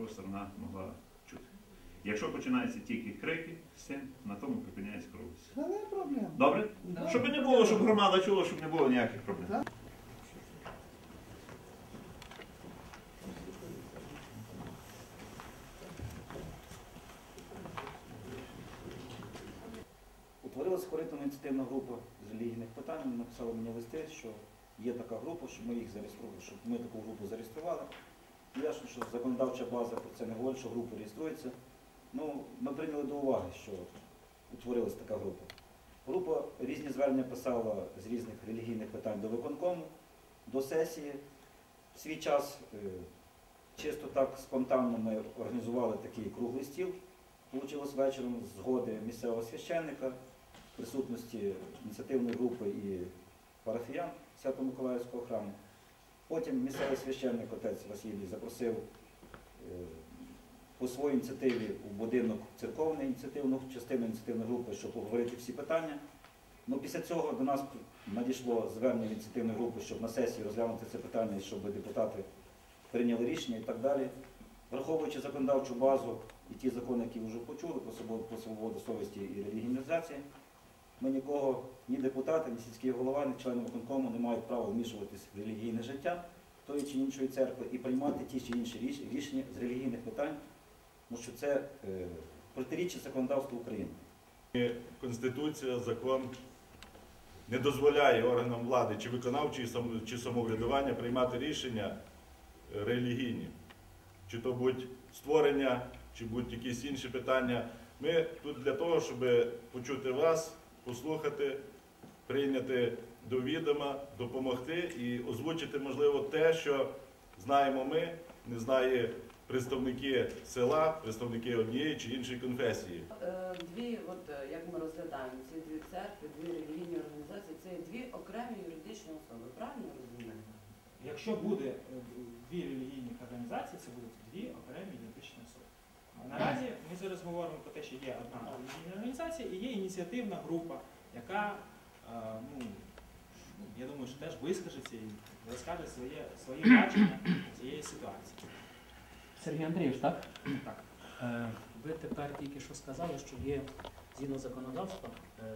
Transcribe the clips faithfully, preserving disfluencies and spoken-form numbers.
друга сторона могла чути. Якщо починаються тільки крики, син, на тому припиняється кров. Це не проблема. Добре? Да. Щоб не було, щоб громада чула, щоб не було ніяких проблем. Да. Утворилася коритно-ініціативна група з релігійних питань. Вони написали мені листи, що є така група, щоб ми їх зареєстрували, щоб ми таку групу зареєстрували. Ясно, що законодавча база про це не говорить, що група реєструється. Ну, ми прийняли до уваги, що утворилася така група. Група різні звернення писала з різних релігійних питань до виконкому, до сесії. В свій час чисто так спонтанно ми організували такий круглий стіл. Получилось вечором з згоди місцевого священника, в присутності ініціативної групи і парафіян Свято-Миколаївського храму. Потім місцевий священник, отець Василій, запросив по своїй ініціативі у будинок церковної ініціативну частину ініціативної групи, щоб поговорити всі питання. Ну, після цього до нас надійшло звернення ініціативної групи, щоб на сесії розглянути це питання, щоб депутати прийняли рішення і так далі. Враховуючи законодавчу базу і ті закони, які вже почули про свободу, про свободу совісті і релігійнізації, ми нікого, ні депутати, ні сільський голова, ні члени виконкому не мають права вмішуватись в релігійне життя тої чи іншої церкви і приймати ті чи інші рішення з релігійних питань, тому що це е, протирічить законодавству України. Конституція, закон не дозволяє органам влади чи виконавчої, чи самоврядування приймати рішення релігійні. Чи то будь створення, чи будь якісь інші питання. Ми тут для того, щоб почути вас, послухати, прийняти до відома, допомогти і озвучити, можливо, те, що знаємо ми, не знає представники села, представники однієї чи іншої конфесії. Дві, от як ми розглядаємо, ці дві церкви, дві релігійні організації, це дві окремі юридичні особи. Правильно розуміємо? Якщо буде дві релігійні організації, це будуть дві окремі юридичні особи. Наразі ми зараз говоримо про те, що є одна релігійна організація і є ініціативна група, яка, ну, я думаю, що теж вискажеться і розкаже своє, своє бачення цієї ситуації. Сергій Андрійович, так? Так. Е, ви тепер тільки що сказали, що є, згідно законодавства, е,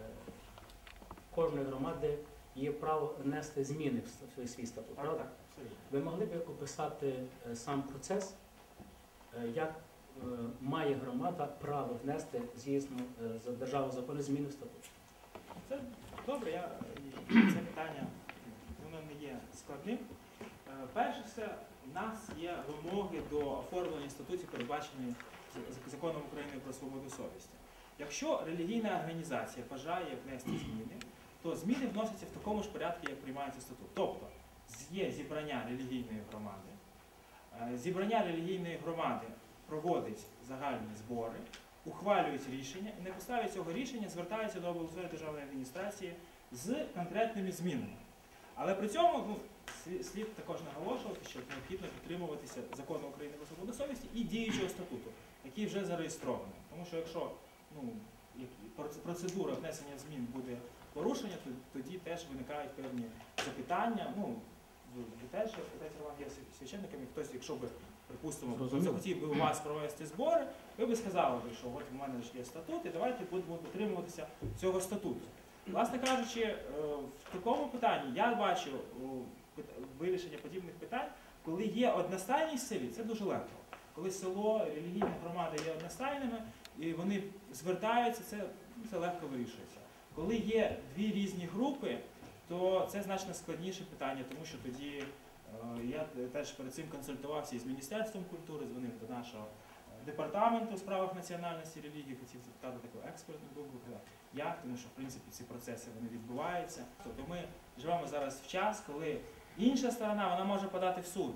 кожної громади є право внести зміни в свій статут. Так, так, абсолютно. Ви могли б описати е, сам процес, е, як е, має громада право внести, звісно, е, за державу закони зміни в статут? Це добре, я, це питання, воно не є складним. Е, перше все, у нас є вимоги до оформлення статутів, передбаченої законом України про свободу совісті. Якщо релігійна організація бажає внести зміни, то зміни вносяться в такому ж порядку, як приймається статут. Тобто є зібрання релігійної громади. Зібрання релігійної громади проводить загальні збори, ухвалюють рішення і на підставі цього рішення звертаються до обласної державної адміністрації з конкретними змінами. Але при цьому ну, слід також наголошувати, що необхідно підтримуватися закону України про свободу совісті і діючого статуту, який вже зареєстрований. Тому що якщо ну, процедура внесення змін буде порушення, то тоді теж виникають певні запитання. Ну, ви теж, отець Роман, є священниками, хтось, якщо б, припустимо, захотів би у вас провести збори, ви б сказали, що от у мене ж є статут, і давайте будемо дотримуватися цього статуту. Власне кажучи, в такому питанні я бачу вирішення подібних питань, коли є одностайність в селі, це дуже легко. Коли село, релігійна громада є одностайними, і вони звертаються, це, це легко вирішується. Коли є дві різні групи, то це значно складніше питання, тому що тоді е, я теж перед цим консультувався із Міністерством культури, дзвонив до нашого департаменту у справах національності і релігії, хотів запитати таку експертну думку, як, тому що в принципі ці процеси вони відбуваються. Тобто ми живемо зараз в час, коли інша сторона вона може подати в суд.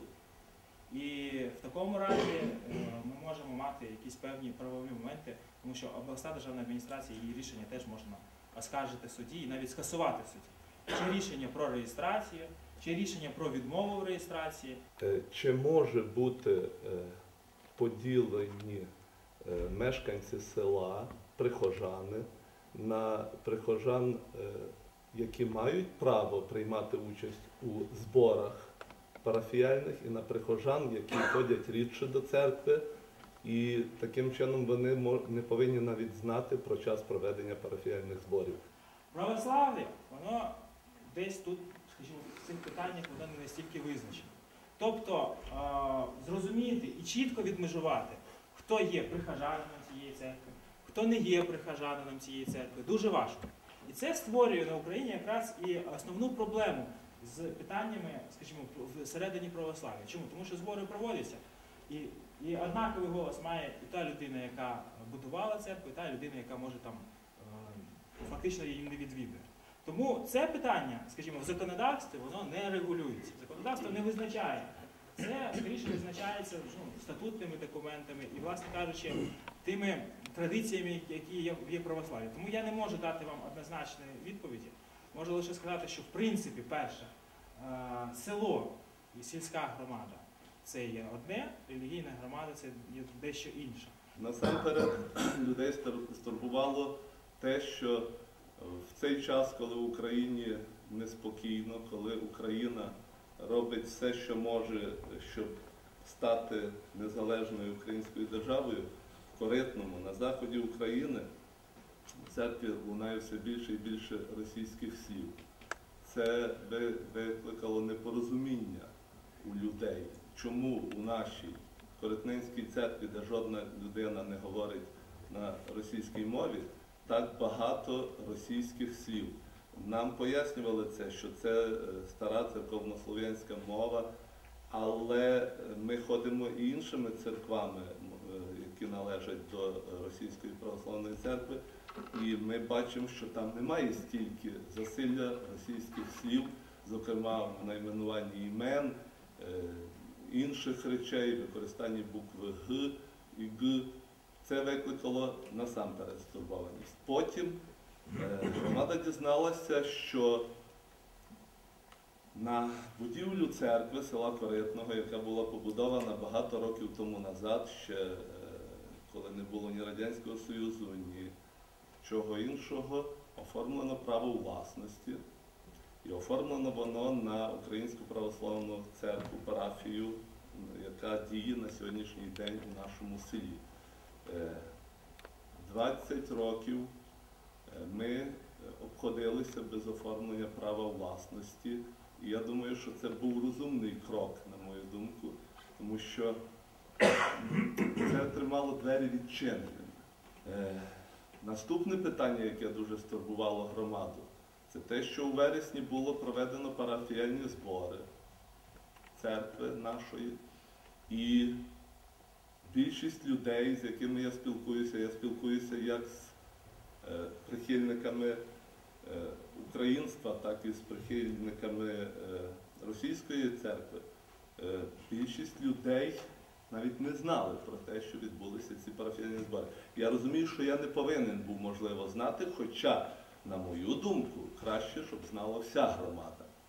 І в такому разі ми можемо мати якісь певні правові моменти, тому що обласна державна адміністрація, її рішення теж можна оскаржити в суді і навіть скасувати в суді. Чи рішення про реєстрацію, чи рішення про відмову в реєстрації. Чи може бути поділені мешканці села, прихожани, на прихожан, які мають право приймати участь у зборах парафіяльних, і на прихожан, які ходять рідше до церкви, І таким чином вони мо- не повинні навіть знати про час проведення парафіяльних зборів. Православ'я, воно десь тут, скажімо, в цих питаннях воно не настільки визначено. Тобто е, зрозуміти і чітко відмежувати, хто є прихожанином цієї церкви, хто не є прихожанином цієї церкви, дуже важко. І це створює на Україні якраз і основну проблему з питаннями, скажімо, всередині православ'я. Чому? Тому що збори проводяться, і, і однаковий голос має і та людина, яка будувала церкву, і та людина, яка може там е, фактично її не відвідує. Тому це питання, скажімо, в законодавстві воно не регулюється. Законодавство не визначає. Це, скоріше, визначається ну, статутними документами і, власне кажучи, тими традиціями, які є в православ'ї. Тому я не можу дати вам однозначної відповіді. Можу лише сказати, що в принципі, перше, село і сільська громада – це є одне, релігійна громада – це є дещо інше. Насамперед людей стурбувало те, що в цей час, коли в Україні неспокійно, коли Україна робить все, що може, щоб стати незалежною українською державою, в Коритному, на заході України, в церкві лунає все більше і більше російських слів. Це викликало непорозуміння у людей. Чому у нашій Коритненській церкві, де жодна людина не говорить на російській мові, так багато російських слів. Нам пояснювали це, що це стара церковнослов'янська мова, але ми ходимо і іншими церквами, які належать до Російської православної церкви, і ми бачимо, що там немає стільки засилля російських слів, зокрема в найменуванні імен, інших речей, використанні букви Г і Г. Це викликало насамперед стурбованість. Потім громада дізналася, що на будівлю церкви села Коритного, яка була побудована багато років тому назад, ще коли не було ні Радянського Союзу, ні чого іншого, оформлено право власності. І оформлено воно на Українську православну церкву, парафію, яка діє на сьогоднішній день у нашому селі. двадцять років ми обходилися без оформлення права власності. І я думаю, що це був розумний крок, на мою думку, тому що це тримало двері відчиненими. Наступне питання, яке дуже стурбувало громаду, це те, що у вересні було проведено парафіяльні збори церкви нашої. І більшість людей, з якими я спілкуюся, я спілкуюся як з е, прихильниками е, українства, так і з прихильниками е, російської церкви. Е, більшість людей навіть не знали про те, що відбулися ці парафіяльні збори. Я розумію, що я не повинен був, можливо, знати, хоча, на мою думку, краще, щоб знала вся громада.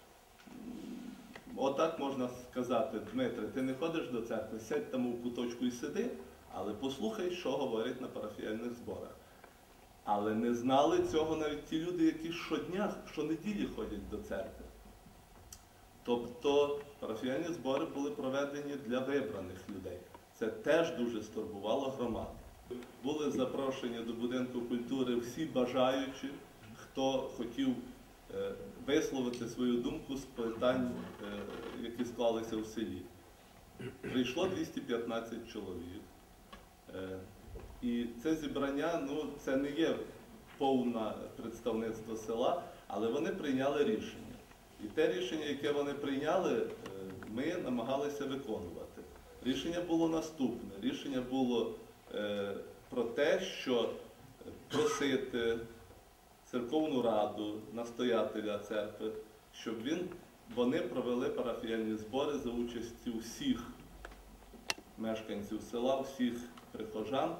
Отак можна сказати: Дмитре, ти не ходиш до церкви, сядь там у куточку і сиди, але послухай, що говорять на парафіяльних зборах. Але не знали цього навіть ті люди, які щодня, щонеділі ходять до церкви. Тобто парафіяльні збори були проведені для вибраних людей. Це теж дуже стурбувало громаду. Були запрошені до будинку культури всі бажаючі, хто хотів е, висловити свою думку з питань, е, які склалися в селі. Прийшло двісті п'ятнадцять чоловік. Е, і це зібрання, ну, це не є повне представництво села, але вони прийняли рішення. І те рішення, яке вони прийняли, ми намагалися виконувати. Рішення було наступне. Рішення було е, про те, що просити церковну раду, настоятеля церкви, щоб він, вони провели парафіяльні збори за участю всіх мешканців села, всіх прихожан,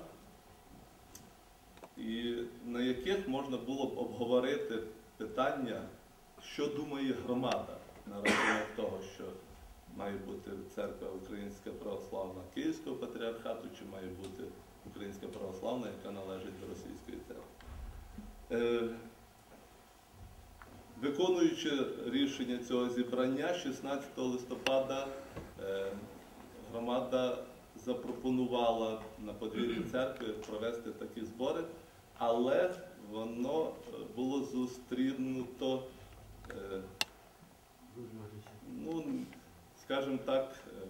і на яких можна було б обговорити питання, що думає громада на рахунок того, що має бути церква Українська православна Київського патріархату, чи має бути Українська православна, яка належить до Російської церкви. Е, виконуючи рішення цього зібрання, шістнадцятого листопада е, громада запропонувала на подвір'ї церкви провести такі збори, але воно було зустрінуто, е, ну, скажімо так, е,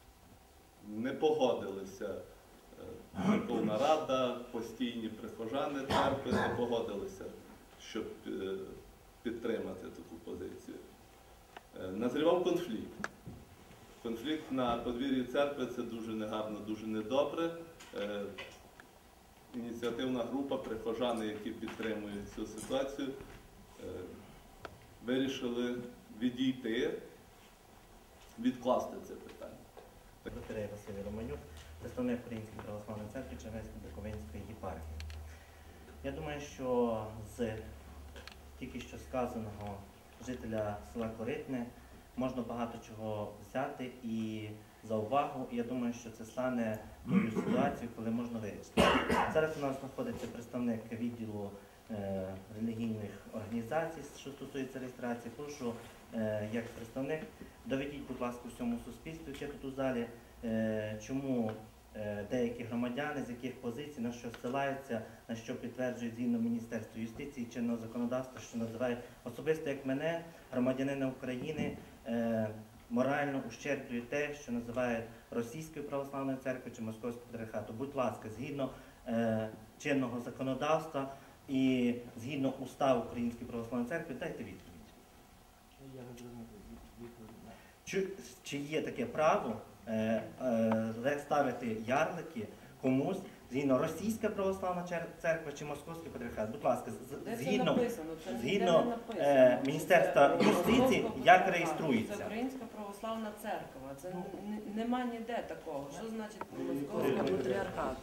не погодилися. Верховна Рада, постійні прихожани церкви не погодилися, щоб е, підтримати таку позицію. Е, Назрівав конфлікт. Конфлікт на подвір'ї церкви – це дуже негарно, дуже недобре. Е, Ініціативна група, прихожани, які підтримують цю ситуацію, е, вирішили відійти, відкласти це питання. Батарея Василій Романюк, представник Української православної церкви Чернецько-Буковинської єпархії. Я думаю, що з тільки що сказаного жителя села Коритне можна багато чого взяти і за увагу. І я думаю, що це стане тою ситуацією, коли можна вирішити. Зараз у нас знаходиться представник відділу е, релігійних організацій, що стосується реєстрації. Прошу, е, як представник, доведіть, будь ласка, всьому суспільству, яке тут у залі, е, чому е, деякі громадяни, з яких позицій, на що ссилаються, на що підтверджують згідно Міністерства юстиції чинного законодавства, що називають особисто як мене, громадянина України, е, морально ущерблює те, що називають Російською православною церквою чи Московською патріархатом. Будь ласка, згідно е, чинного законодавства і згідно уставу Української православної церкви, дайте відповідь. Я не зрозумів відповідь. Чи, чи є таке право е, е, ставити ярлики комусь згідно Російська православна церква чи Московський патріархат? Будь ласка, з- Де це згідно, написано? Це ніде згідно, не написано. е, Міністерства Це юстиції, Московського як патріархату. реєструється? Це Українська православна церква. Це н- нема ніде такого. Що значить Московського патріархату?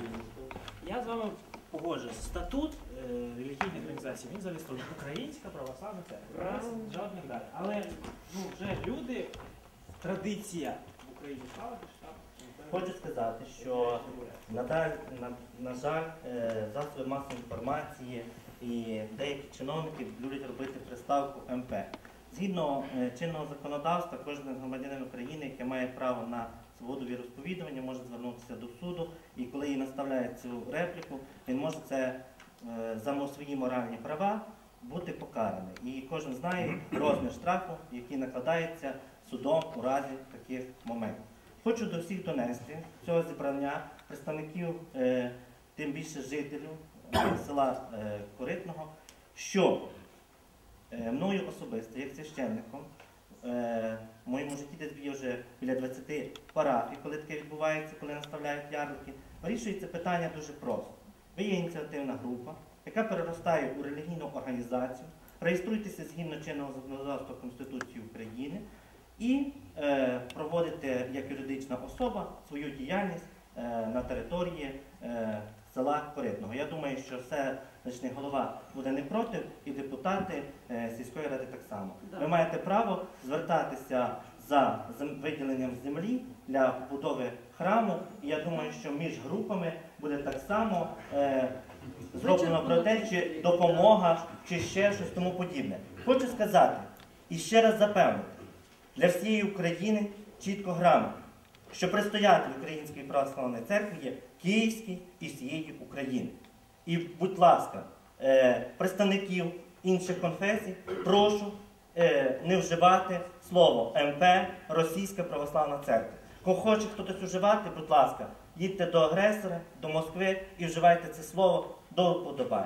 Я з вами погоджуюсь. Статут е, релігійних організацій, він зареєстрований. Українська православна церква. Раз, жодних далі. Але ну, вже люди, традиція в Україні стала, що там. Хочу сказати, що на, даль- на, на жаль, е, засоби масової інформації і деякі чиновники люблять робити приставку ем пе. Згідно е, чинного законодавства, кожен громадянин України, який має право на свободу віросповідування, може звернутися до суду, і коли їй наставляють цю репліку, він може це е, за свої моральні права бути покараний. І кожен знає розмір штрафу, який накладається судом у разі таких моментів. Хочу до всіх донести цього зібрання представників, е, тим більше жителів е, села е, Коритного, що е, мною особисто, як священником, е, в моєму житті десь є вже біля двадцяти парафій, коли таке відбувається, коли наставляють ярлики, вирішується питання дуже просто. Ви є ініціативна група, яка переростає у релігійну організацію, реєструйтеся згідно чинного законодавства Конституції України, і е, проводите як юридична особа свою діяльність е, на території е, села Коритного. Я думаю, що селищний голова буде не проти, і депутати е, сільської ради так само. Да. Ви маєте право звертатися за зем- виділенням землі для побудови храму, і я думаю, що між групами буде так само е, зроблено про те, чи допомога, чи ще щось тому подібне. Хочу сказати і ще раз запевнити, для всієї України чітко грамотно, що предстоятель Української православної церкви є Київський і всієї України. І, будь ласка, е, представників інших конфесій, прошу е, не вживати слово ем пе Російська православна церква. Кого хоче хтось вживати, будь ласка, їдьте до агресора, до Москви і вживайте це слово до вподобань.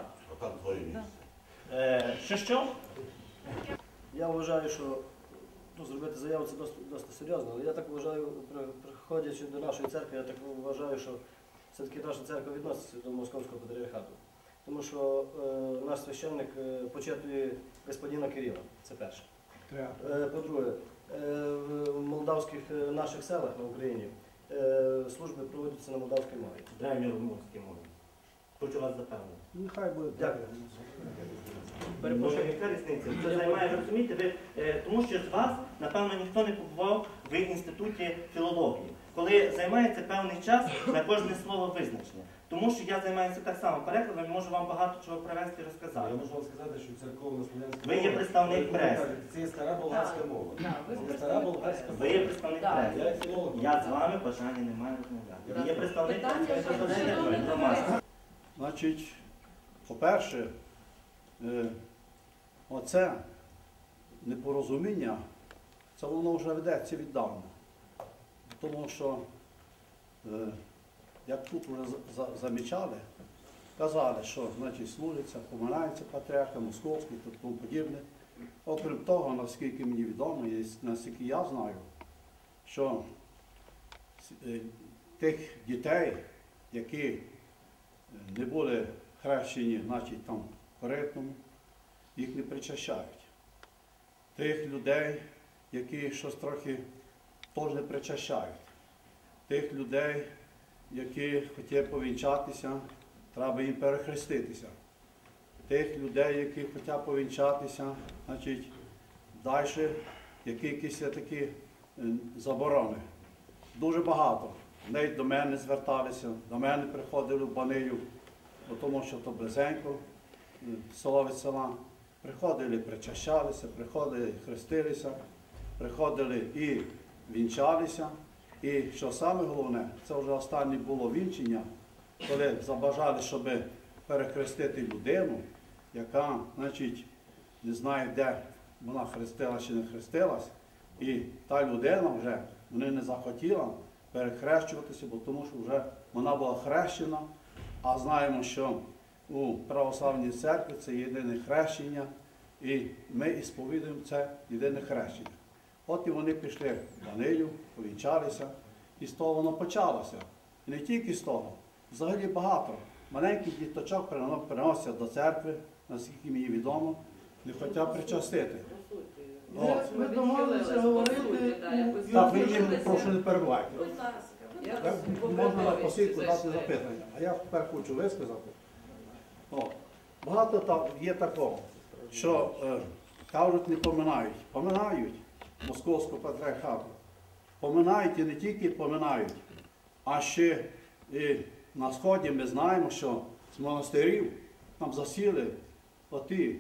Е, що що? Я вважаю, що ну, зробити заяву це досить, досить серйозно, але я так вважаю, при- приходячи до нашої церкви, я так вважаю, що все-таки наша церква відноситься до Московського патріархату. Тому що е, наш священник е, почитує господина Кирила, це перше. Е, по-друге, е, в молдавських е, наших селах на Україні е, служби проводяться на молдавській мові. Древньорумунській мові. Хочу вас запевнити. Нехай буде. Дякую. Перепрошую, яка різниця? Це займає, ви розумієте, ви, е, тому що з вас, напевно, ніхто не побував в інституті філології, коли займається певний час на кожне слово визначення. Тому що я займаюся так само перекладом і можу вам багато чого привезти і Я розказати. можу вам сказати, що церковна слов'янська Ви є представник преси. Це є стара болгарська мова. Так, ви Це стара представник болгарська преси. Ви є представник Так. преси. Я філолог. Я з вами бажання не маю розмовляти. Ви є представник Питання преси, щодо представник громадськості. Значить, по-перше, е, оце непорозуміння, це воно вже ведеться віддавна. Тому що, е, як тут вже за- за- замічали, казали, що значить, служиться, поминається патріарха Московський та тому подібне. Окрім того, наскільки мені відомо, і наскільки я знаю, що е, тих дітей, які не були хрещені, значить, там по-ритному, їх не причащають. Тих людей, які щось трохи теж не причащають. Тих людей, які хотять повінчатися, треба їм перехреститися. Тих людей, які хочуть повінчатися, значить, далі, які якісь є такі е, заборони. Дуже багато. Навіть до мене зверталися, до мене приходили в Банию, бо тому що то близенько, е, село від села. Приходили, причащалися, приходили, хрестилися, приходили і вінчалися. І що саме головне, це вже останнє було вінчення, коли забажали, щоб перехрестити людину, яка, значить, не знає, де вона хрестилася чи не хрестилась, і та людина вже вони не захотіла перехрещуватися, бо тому що вже вона була хрещена, а знаємо, що у православній церкві це єдине хрещення, і ми ісповідуємо це єдине хрещення. От і вони пішли в Банию, повінчалися, і з того воно почалося. І не тільки з того, взагалі багато. Маленьких діточок приносять до церкви, наскільки мені відомо, не хочуть причастити. Ми, Ми домовилися говорити. Так, ви їм прошу не перебувайте. Будь ласка, я Я- вас Можна на по посилку дати зайшли. запитання, а я тепер хочу висказати. О, багато там є такого, що е, кажуть, не поминають. Поминають Московського патріархату. Поминають і не тільки поминають, а ще і на Сході ми знаємо, що з монастирів там засіли оті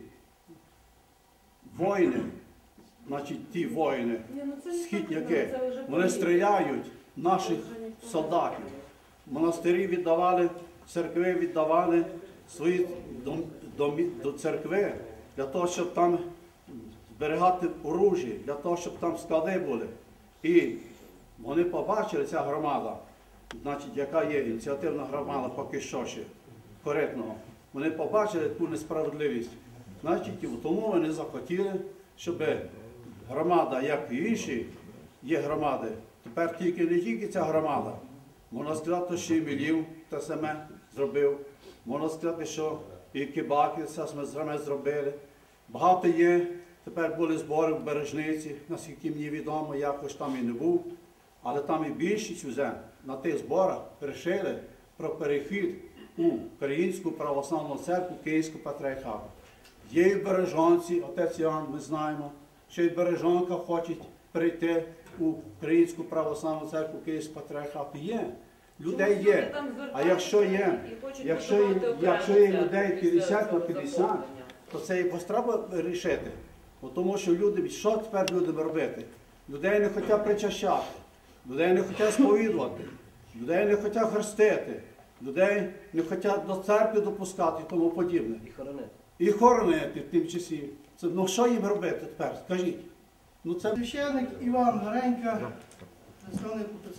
воїни, значить ті воїни, східняки, вони стріляють наших солдатів. Монастирі віддавали, церкви віддавали свої дом, домі, до церкви для того, щоб там зберігати оружі, для того, щоб там склади були. І вони побачили, ця громада, значить, яка є ініціативна громада поки що ще коректного, вони побачили ту несправедливість. Значить, і тому вони захотіли, щоб громада, як і інші є громади, тепер тільки не тільки ця громада. Можна сказати, що і Мілів те саме зробив. Можна сказати, що і Кибаки це саме зробили. Багато є. Тепер були збори в Бережниці, наскільки мені відомо, якось там і не був. Але там і більшість уже на тих зборах вирішили про перехід у Українську православну церкву Київського патріархату. Є і Бережонці, отець Іоанн, ми знаємо, що і Бережонка хочуть перейти у Українську православну церкву Київського патріархату. Є. Людей є. А якщо є, якщо є, якщо є людей п'ятдесят на п'ятдесят, то це якось треба рішити. Бо тому що люди, що тепер людям робити? Людей не хочуть причащати, людей не хочуть сповідувати, людей не хочуть хрестити, людей не хочуть до церкви допускати і тому подібне. І хоронити. І хоронити в тим часі. Це, ну що їм робити тепер? Скажіть. Ну це Священник Іван Горенька, представник УПЦ.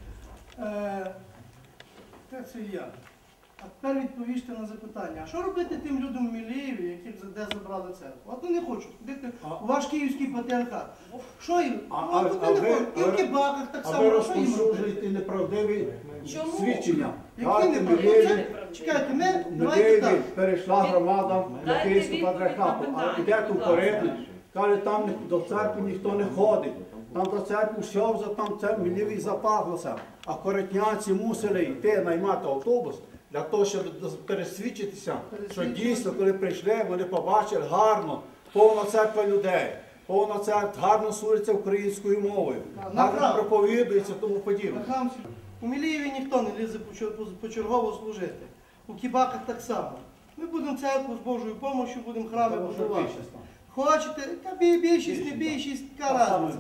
Е, Це це я. А тепер відповісти на запитання. А що робити тим людям в Мілеєві, які де забрали церкву? От вони не хочуть ходити у ваш київський патріархат. Що їм? А- Ну, а- от а вони не ви- хочуть. І а в ви- Кибаках так а ви само. Що їм робити? розповсюджуєте неправдиві Чому? свідчення. Які Так, неправдиві? Мілеєві- Чекайте, ми В давайте Мілеєві так. перейшла громада до Дайте Київського відповідь на патріархату, а питання, йде будь тут ласка. порядник, каже, там ні- до церкви ніхто не ходить. Там до церкви все вже там це Мілєві запахлося. А коротняці мусили йти наймати автобус для того, щоб пересвідчитися, що дійсно, коли прийшли, вони побачили гарно, повна церква людей, повна церква, гарно служиться українською мовою, На гарно правду. проповідується, тому подібне. На хамці. У Мілієві ніхто не лізе почергово служити. У Кібаках так само. Ми будемо церкву з Божою допомогою, будемо храми будувати. Хочете, та більшість, не більшість, яка разниця.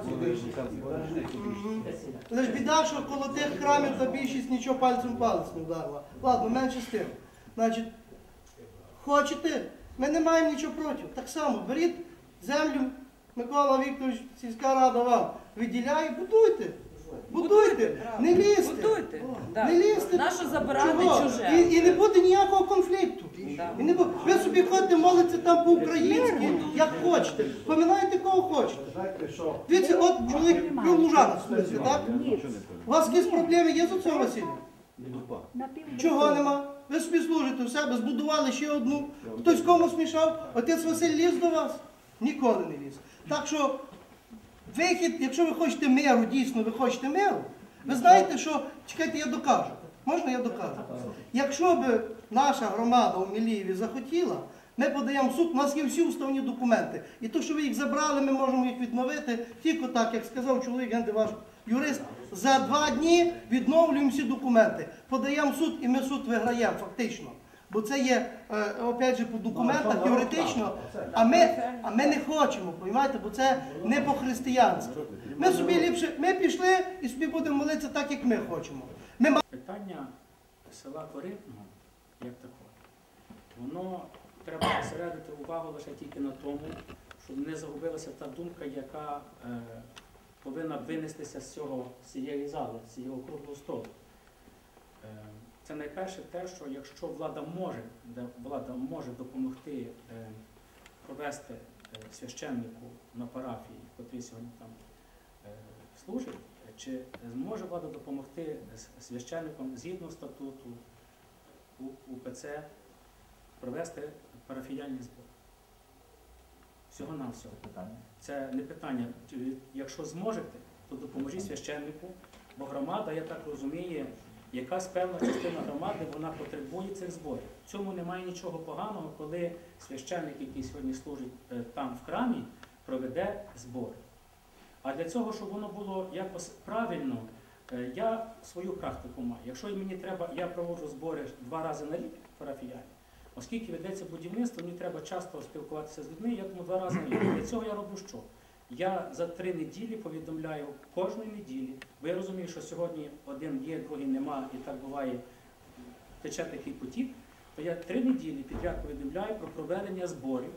Але ж біда, що коло тих храмів та більшість нічого пальцем палець не вдарила. Ладно, менше з тим. Значить, хочете, ми не маємо нічого проти. Так само, беріть землю, Микола Вікторович, сільська рада вам виділяє, будуйте. Будуйте, не лізьте. Будуйте. Да. Не лізьте. Нащо забирати Чого? чуже? І, і не буде ніякого конфлікту. Да. І не буде. Ви собі ходите, молиться там по-українськи, як хочете. Пам'ятаєте, кого хочете. Дивіться, от чоловік пів Лужана слухайте, так? У вас якісь проблеми є з отцом Василем? Чого нема? Ви собі служите в себе, збудували ще одну. Хтось комусь мішав, отець Василь ліз до вас? Ніколи не ліз. Так що вихід, якщо ви хочете миру, дійсно ви хочете миру, ви знаєте, що, чекайте, я докажу. Можна я докажу? Якщо б наша громада у Мілієві захотіла, ми подаємо в суд, у нас є всі уставні документи. І то, що ви їх забрали, ми можемо їх відновити. Тільки так, як сказав чоловік, генди ваш юрист, за два дні відновлюємо всі документи. Подаємо в суд і ми суд виграємо фактично. Бо це є, опять же, по документах, теоретично, а ми, а ми не хочемо, розумієте, бо це не по-християнськи. Ми собі ліпше, ми пішли і собі будемо молитися так, як ми хочемо. Ми... Питання села Коритного, як такого, воно треба зосередити увагу лише тільки на тому, щоб не загубилася та думка, яка е, повинна винестися з цього, з цієї зали, з цього круглого столу. Е, Це найперше те, що якщо влада може, де влада може допомогти е, провести е, священнику на парафії, котрий сьогодні там е, служить, чи зможе влада допомогти священникам згідно статуту УПЦ провести парафіяльні збори? Всього-навсього. Це не питання. Якщо зможете, то допоможіть священнику, бо громада, я так розумію, якась певна частина громади, вона потребує цих зборів. В цьому немає нічого поганого, коли священник, який сьогодні служить там в храмі, проведе збори. А для цього, щоб воно було якось правильно, я свою практику маю. Якщо мені треба, я проводжу збори два рази на рік парафіяльні, оскільки ведеться будівництво, мені треба часто спілкуватися з людьми, я тому два рази на рік. Для цього я роблю що? Я за три неділі повідомляю кожної неділі, бо я розумію, що сьогодні один є, другий нема, і так буває, тече такий потік, то я три неділі підряд повідомляю про проведення зборів,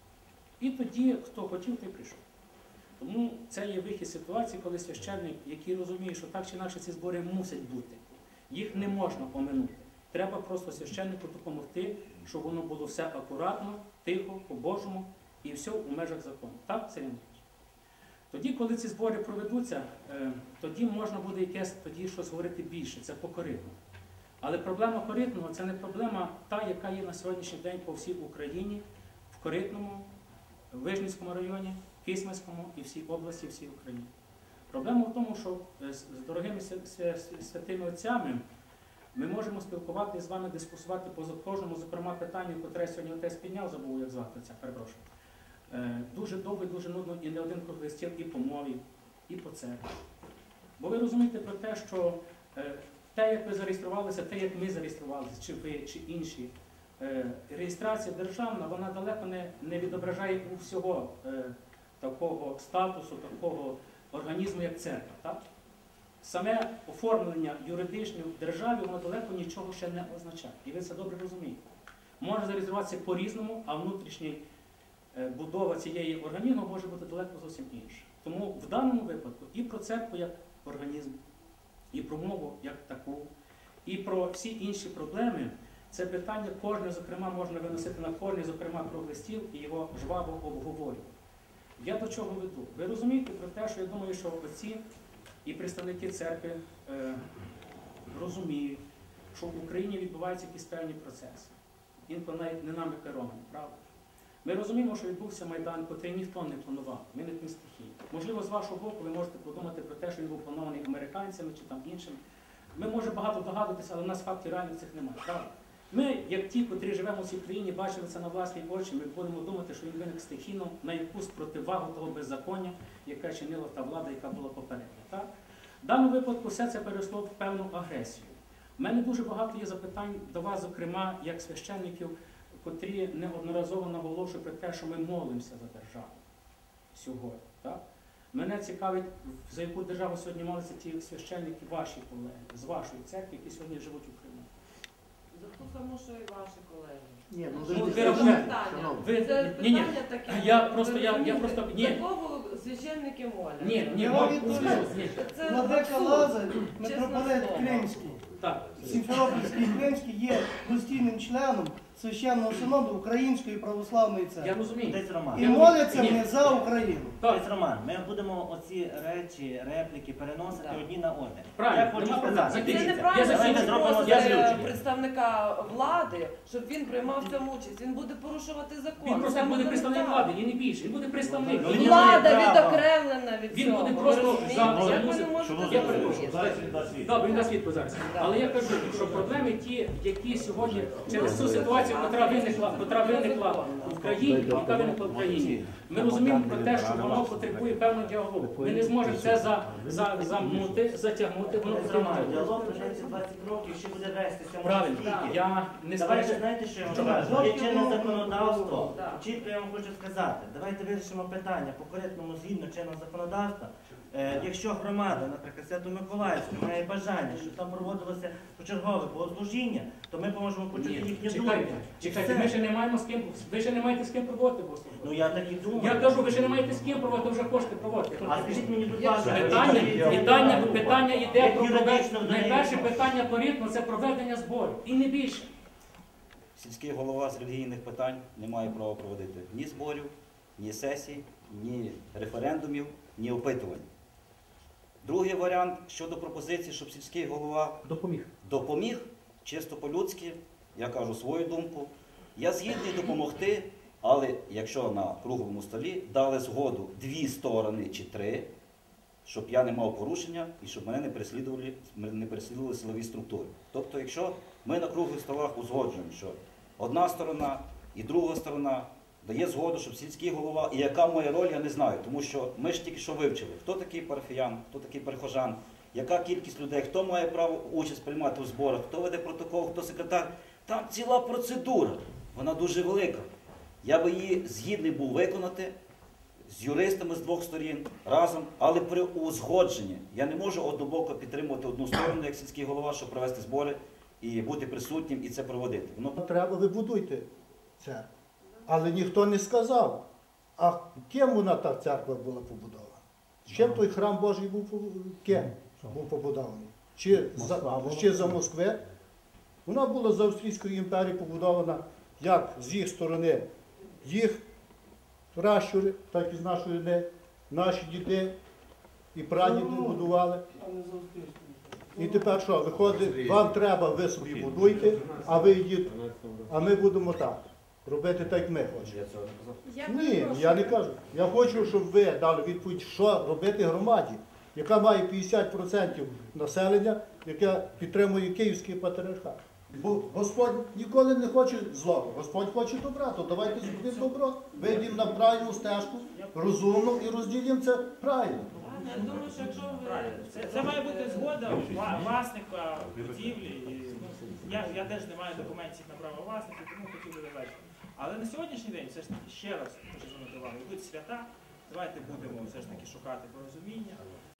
і тоді, хто хотів, той прийшов. Тому це є вихід ситуації, коли священник, який розуміє, що так чи інакше ці збори мусять бути, їх не можна оминути. Треба просто священнику допомогти, щоб воно було все акуратно, тихо, по-божому і все у межах закону. Так, Сергій Іванович? Тоді, коли ці збори проведуться, тоді можна буде якесь тоді щось говорити більше, це по Коритному. Але проблема Коритного – це не проблема та, яка є на сьогоднішній день по всій Україні, в Коритному, в Вижницькому районі, Кисманському і всій області, і всій Україні. Проблема в тому, що з дорогими святими отцями ми можемо спілкуватися з вами, дискусувати по кожному, зокрема, питанню, яке сьогодні отець підняв, забув, як звати це, перепрошую. Дуже довго, дуже нудно і не один круглий стіл і по мові, і по церкві. Бо ви розумієте про те, що те, як ви зареєструвалися, те, як ми зареєструвалися, чи ви, чи інші, реєстрація державна, вона далеко не, не відображає всього такого статусу, такого організму, як церква. Так? Саме оформлення юридичне в державі, воно далеко нічого ще не означає. І ви це добре розумієте. Може зареєструватися по-різному, а внутрішній будова цієї організму може бути далеко зовсім інша. Тому в даному випадку і про церкву як організм, і про мову як таку, і про всі інші проблеми, це питання кожне, зокрема, можна виносити на кожний, зокрема, круглий стіл і його жваво обговорювати. Я до чого веду? Ви розумієте про те, що я думаю, що отці і представники церкви е, розуміють, що в Україні відбуваються якісь певні процеси. Інколи навіть не нами керовані, правда? Ми розуміємо, що відбувся Майдан, котрий ніхто не планував, виник не стихії. Можливо, з вашого боку ви можете подумати про те, що він був планований американцями чи там іншими. Ми можемо багато догадуватися, але в нас фактів реальних цих немає, правда? Ми, як ті, котрі живемо в цій країні, бачили це на власні очі, ми будемо думати, що він виник стихійно на якусь противагу того беззаконня, яке чинила та влада, яка була попередня. Так? В даному випадку все це перейшло в певну агресію. У мене дуже багато є запитань до вас, зокрема, як священників, котрі неодноразово наголошують про те, що ми молимося за державу сьогодні. Так? Мене цікавить, за яку державу сьогодні молиться ті священники, ваші колеги, з вашої церкви, які сьогодні живуть в Україні. За ту саму, що і ваші колеги. Ні, ну Ну, ви ви Це рахуєте, питання. ви- Це ні, ні. питання таке. Я просто- Ви я- я розумієте, просто- ні. За кого священники молять? Ні, ні, Я вам- вам відповім. ні. Це Владика абсурд. Лазар, Чесне митрополит слово. Кримський, Так. Сімферопольський і Кримський є постійним членом Священного синоду Української православної Я церкви. розумію. Десь Роман. І Я моляться ні. вони за Україну. Тобто, Роман, ми будемо оці речі, репліки переносити Так. одні на одне. Правильно, Я хочу нема проблем. сказати, Закінчуйте. Це Я неправильно закінчу. Давайте зробимо просити Я закінчу. представника влади, щоб він приймав в цьому участь. Він буде порушувати закон. Він просто Саме буде представник елементарно. влади, і не більше. Він буде представник. Ну, він не Влада має права. відокремлена від Він цього. буде ви просто розумієте? за- Як ви за- не можете Я зрозуміти? перепрошую. Добре, він дасть відповідь зараз. Але я кажу, що проблеми ті, які сьогодні через цю ситуацію, яка виникла, яка виникла в Україні, яка виникла в Україні, ми розуміємо про те, що воно потребує певного діалогу. Ми не зможемо це за, за, замнути, затягнути, воно Роман, потрібно. діалог почнеться двадцять років, ще буде вестися. Правильно. Я не Давайте, сперечаю. знаєте, що я вам Чому? кажу? Є чинне законодавство. Так. Чітко я вам хочу сказати. Давайте вирішимо питання по коректному згідно чинного законодавства. Е, якщо громада, наприклад, Свято-Миколаївська, має бажання, щоб там проводилося почергове богослужіння, то ми поможемо почути Ні, їхні чекайте, думки. чекайте, ми ще не маємо з ким, ви ще не маєте з ким проводити богослужіння. Ну я так і думаю. Я кажу, ви ще не маєте з ким проводити, вже хочете проводити. А скажіть мені, будь ласка, Питання, питання, питання йде Як про юридично проведення. до неї Найперше відноситься? питання по ритму це проведення зборів. І не більше. Сільський голова з релігійних питань не має права проводити ні зборів, ні сесій, ні референдумів, ні опитувань. Другий варіант щодо пропозиції, щоб сільський голова Допоміг. допоміг, чисто по-людськи, я кажу свою думку. Я згідний допомогти, але якщо на круглому столі дали згоду дві сторони чи три, щоб я не мав порушення і щоб мене не переслідували, не переслідували силові структури. Тобто, якщо ми на круглих столах узгоджуємо, що одна сторона і друга сторона дає згоду, щоб сільський голова, і яка моя роль, я не знаю, тому що ми ж тільки що вивчили, хто такий парафіян, хто такий перехожан, яка кількість людей, хто має право участь приймати в зборах, хто веде протокол, хто секретар. Там ціла процедура, вона дуже велика. Я би її згідний був виконати з юристами з двох сторін разом, але при узгодженні. Я не можу однобоко підтримувати одну сторону, як сільський голова, щоб провести збори і бути присутнім і це проводити. Воно треба, ви будуйте церкву. Але ніхто не сказав, а ким вона та церква була побудована? Чим той храм Божий був поб- ким був побудований? Чи за, чи за Москви? Вона була з Австрійської імперії побудована, як з їх сторони, їх пращури, так і з нашої не, наші діди і прадіди будували. І тепер що, виходить, вам треба, ви собі будуйте, а ви йдіть, а ми будемо так. Робити так, як ми хочемо. Ні, я не кажу. Я хочу, щоб ви дали відповідь, що робити громаді, яка має п'ятдесят відсотків населення, яке підтримує Київський патріархат. Бо Господь ніколи не хоче злого, Господь хоче добра, то давайте зробимо добро, вийдемо на правильну стежку, розумно і розділимо це правильно. Я думаю, що якщо ви... Правильно. Це, це має бути згода ва- власника будівлі. І, ну, я, я теж не маю документів на право власника, тому хотів би завершити. Але на сьогоднішній день все ж таки ще раз хочу звернути увагу, йдуть свята, давайте будемо все ж таки шукати порозуміння.